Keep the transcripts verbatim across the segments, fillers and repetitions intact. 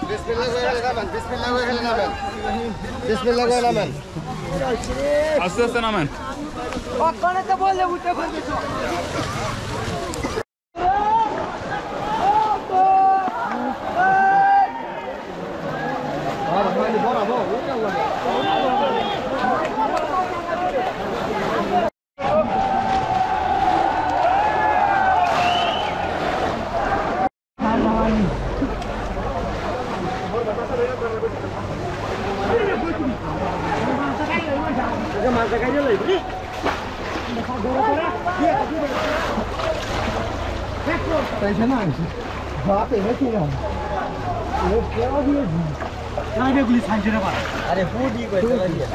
বিসমিল্লাহ করে নামেন বিসমিল্লাহ করে নামেন বিসমিল্লাহ করে নামেন আস্তে আস্তে নামেন ওখানে তো বললে উঠে ফেলছো আর মানে বড় বড় ওটা লাগে अरे फूडी को चला दिया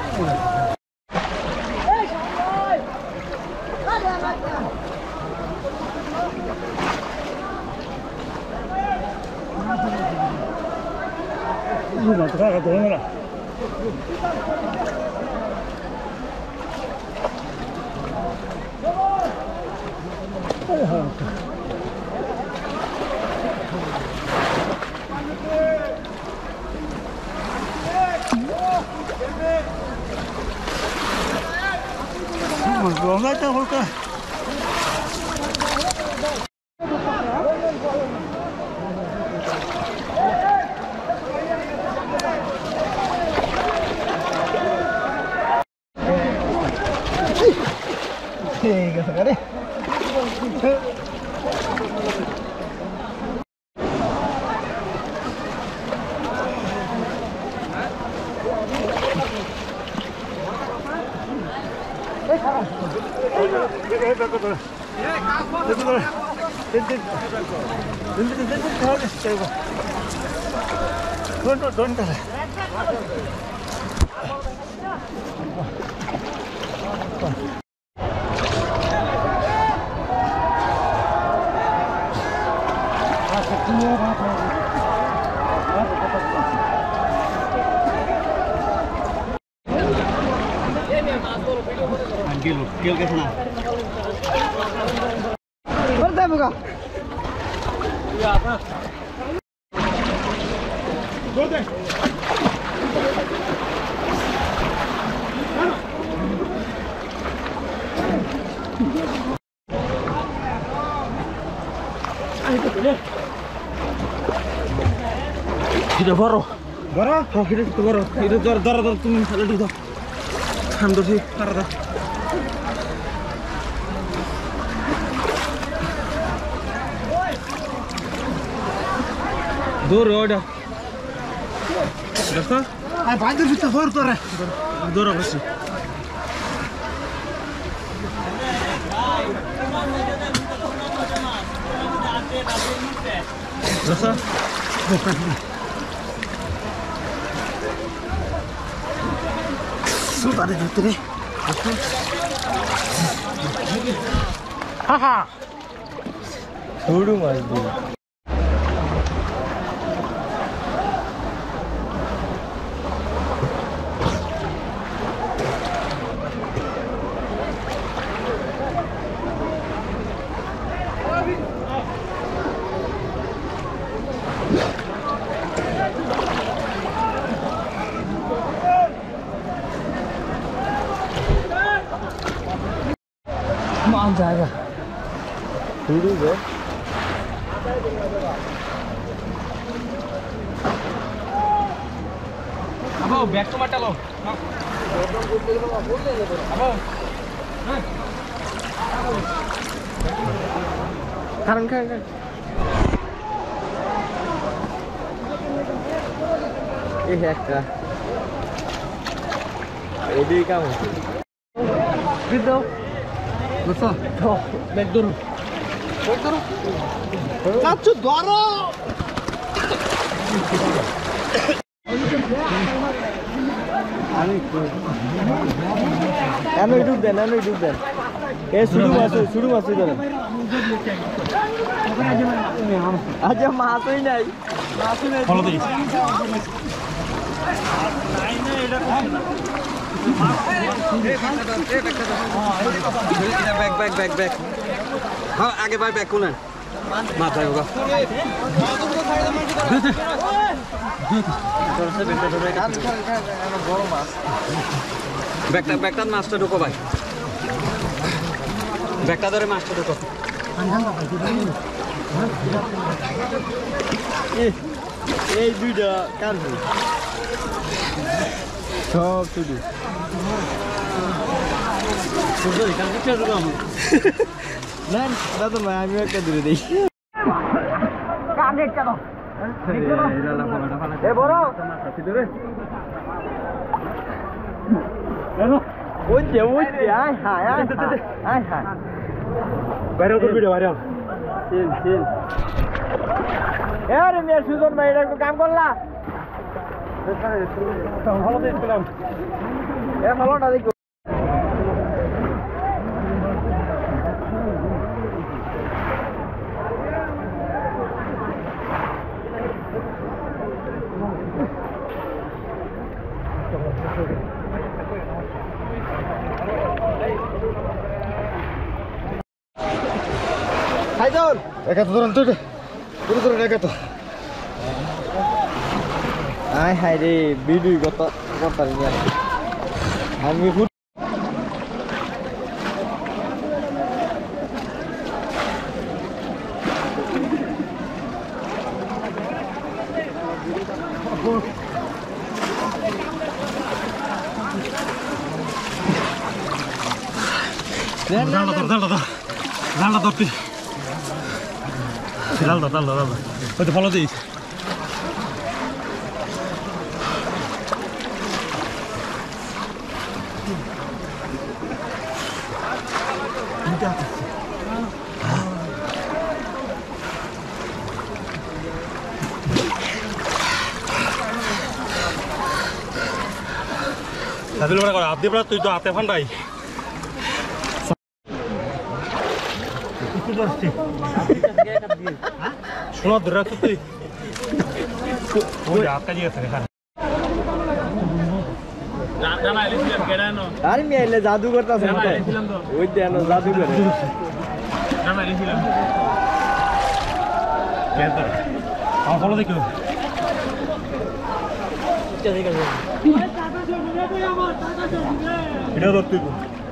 ये मत खा दो मेरा Vamos lá então, vamos cá. Chega, cara. Don't don't don't. Gil, gil ke sana. Berapa muka? Iya apa? Dua Tidak baru. Baru? Oh, kita itu baru. Itu dar dar dar tuh ada dulu. Hampir sih, karena. Dua roda. Rasa? Ay, banyak sih tuh tuh re. Dua roda sih. Rasa? Sudah ada itu nih. Haha. Suruh mas dulu. मान जाएगा थोड़ी है अब back तो मत लो कारण क्या है ये है क्या ये भी क्या होता है किधर Betul. Oh, naik dulu. Naik dulu. Cacu doro. Anu hidup dan, anu hidup dan. Eh, sudu masuk, sudu masuk dalam. Aja masuk ini. Masuk ini. Follow this. Back back back back हाँ आगे भाई back कौन है माता होगा বড় মাছ ব্যাগটা ব্যাগটার মাছটা ঢুকো ভাই ব্যাগটা ধরে মাছটা ঢুকো এই দুইটা কার সব শুধু দাদা ভাই আমি একটা দূরে দিই বুঝছে বুঝছে আয় হায় আয় আয় হায় বাইরে তোর ভিডিও বাইরে চিল চিল আরে মেয়ে সুজন ভাই এটা একটু কাম করলা ভালো দেখছিলাম এ ভালোটা দেখো হাইদুল একা তো ধরুন তুই তুই ধরুন একা তো আয় হায় রে ভিডিও কত করতাম আমি জালটা ধর জালটা ধর জালটা ধর তুই জালটা জালটা জালটা হয়তো ফলো দিস সাবিল বড় করে আপনি তুই তো হাতে ফান্ডাই শোনো ধরে রাখছো তুই ওই হাত কাজে গেছে এখানে আরে মেয়ে এলে জাদু করতেছে ওই দেন জাদু করে আমার ফলো দেখো এটা ধর তুই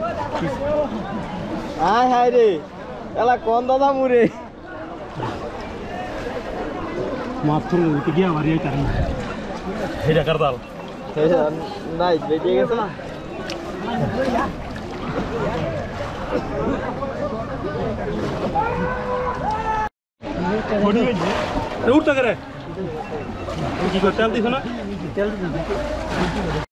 আয় হায় রে এলা কোন দাদা মুরে মাছ ধরে উঠে গিয়ে আমার এই কারণ এটা কর দাল নাই বেরিয়ে গেছে না উঠতে করে কি করতে দিছ না